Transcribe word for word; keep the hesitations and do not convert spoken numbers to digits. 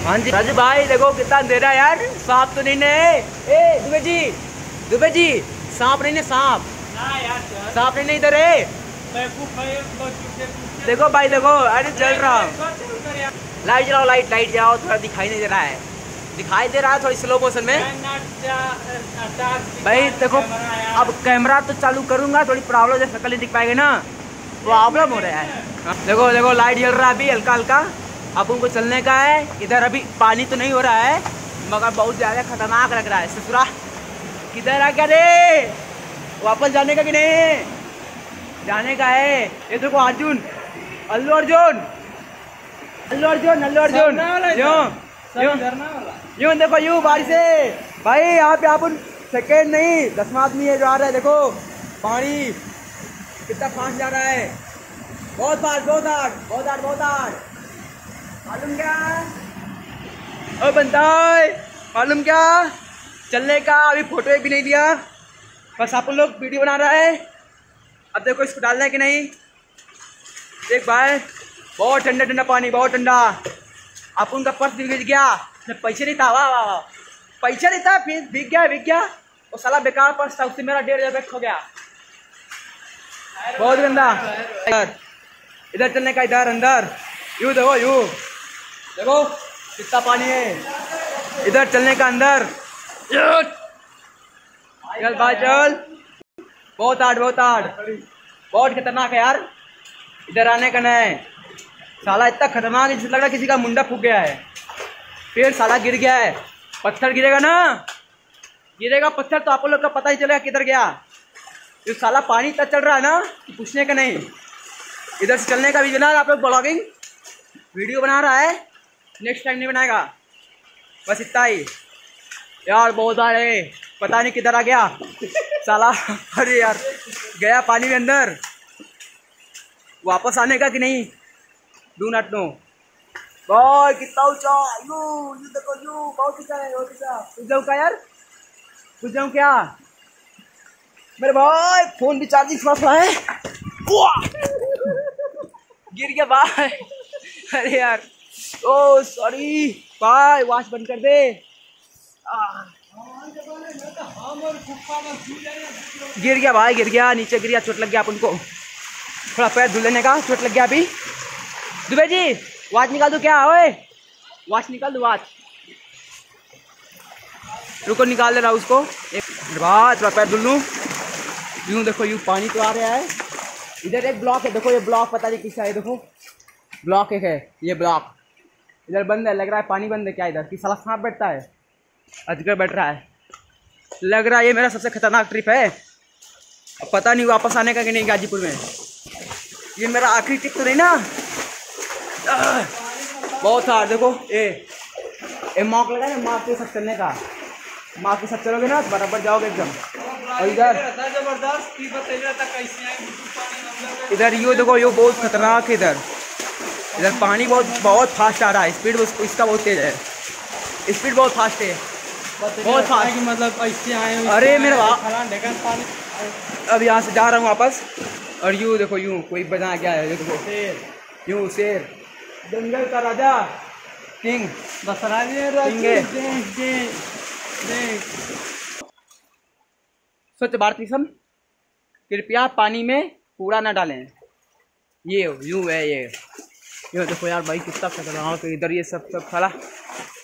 हाँ जी राजू भाई देखो कितना अंधेरा यार, सांप तो नहीं ने? ए दुबे जी, दुबे जी सांप नहीं ने? सांप ना यार, सांप नहीं ने इधर है। देखो भाई देखो, अरे चल रहा हूँ। लाइट जलाओ, लाइट लाइट जलाओ, थोड़ा दिखाई नहीं दे रहा है। दिखाई दे रहा है थोड़ी स्लो मोशन में भाई। देखो अब कैमरा तो चालू करूंगा, थोड़ी प्रॉब्लम जैसे शक्ल नहीं दिख पाएगी ना, प्रॉब्लम हो रहा है। देखो देखो लाइट जल रहा है अभी हल्का हल्का। अब उनको चलने का है। इधर अभी पानी तो नहीं हो रहा है मगर बहुत ज़्यादा खतरनाक लग रहा है। ससुरा किधर आ क्या रे? वापस जाने का कि नहीं? जाने का है। ये देखो अर्जुन, अल्लू अर्जुन, अल्लू अर्जुन, अल्लू अर्जुन यूं यूं यूं देखो यूं बारिश से भाई। यहाँ पे अपन सेकेंड नहीं दसवां आदमी है जो आ रहा है। देखो पानी कितना फास्ट जा रहा है, बहुत फास्ट, बहुत हार्ड, बहुत हार्ड, बहुत हार्ड। मालूम क्या ओ बनता है? मालूम क्या चलने का? अभी फोटो एक भी नहीं लिया, बस आप लोग वीडियो बना रहा है। अब देखो इसको डालना है कि नहीं। देख भाई बहुत ठंडा ठंडा पानी, बहुत ठंडा। आप उनका पर्स भीग गया, पैसे नहीं था। वाह वाह वाह, पैसा नहीं था फिर भीग गया, भीग गया। वो साला बेकार पर्स था, उससे मेरा डेढ़ हजार रुपये खो गया। बहुत गंदा। इधर चलने का, इधर अंदर यू देखो, यू देखो कितना पानी है। इधर चलने का अंदर, चल भाई चल। बहुत हार्ड, बहुत हार्ड, बहुत खतरनाक है यार। इधर आने का नहीं। साला इतना खतरनाक है, लग रहा है किसी का मुंडा फूक गया है। पेड़ साला गिर गया है। पत्थर गिरेगा ना, गिरेगा पत्थर तो आप लोग का पता ही चलेगा किधर गया। ये साला पानी इतना चल रहा है ना कि पूछने का नहीं। इधर से चलने का भी बना आप लोग ब्लॉगिंग वीडियो बना रहा है, नेक्स्ट टाइम नहीं बनाएगा। बस इतना ही यार। बहुत बार है, पता नहीं किधर आ गया साला। अरे यार गया पानी में अंदर, वापस आने का कि नहीं डू नॉट नो। भाई कितना ऊंचा, यू यू देखो, यू बहुत ऊंचा है, बहुत ऊंचा। कुछ जाऊँ क्या यार, कुछ जाऊँ क्या मेरे भाई? फोन भी चार्जिंग थोड़ा है, गिर गया भाई। अरे यार ओ सॉरी भाई, वॉच बंद कर दे। गिर गया भाई, गिर गया, नीचे गिर गया, चोट लग गया। आप उनको थोड़ा पैर धुल लेने का, चोट लग गया अभी। दुबे जी वॉच निकाल दो क्या? ओए वॉच निकाल दो, वॉच रुको निकाल दे रहा उसको। एक बात, थोड़ा पैर धुल लूँ। यूँ देखो, यूँ पानी तो आ रहा है। इधर एक ब्लॉक है, देखो ये ब्लॉक पता नहीं किसका है। देखो ब्लॉक एक है, ये ब्लॉक इधर बंद है। लग रहा है पानी बंद है क्या इधर, कि साला सांप बैठता है, अजगर बैठ रहा है। लग रहा है ये मेरा सबसे खतरनाक ट्रिप है। अब पता नहीं वापस आने का कि नहीं गाजीपुर में। ये मेरा आखिरी ट्रिप तो नहीं ना। बहुत हार्ड। देखो ए ए मॉक लगा ना, माँ के साथ चलने का। माँ के साथ चलोगे ना बराबर जाओगे एकदम। और इधर इधर यो देखो, यो बहुत खतरनाक है। इधर इधर पानी बहुत बहुत फास्ट आ रहा है। स्पीड इसका बहुत तेज है, स्पीड बहुत फास्ट है, बहुत फास्ट। मतलब ऐसे आए। अरे मेरे अब यहाँ से जा रहा हूँ वापस। और यूँ देखो, यूँ कोई बना क्या है, देखो शेर, यूँ शेर, जंगल का राजा, किंग, बस राजे स्वच्छ भारत मिशन। कृपया पानी में कूड़ा ना डालें। ये यूँ है, ये ये देखो यार भाई कितना खतरनाक है। इधर ये सब सब खड़ा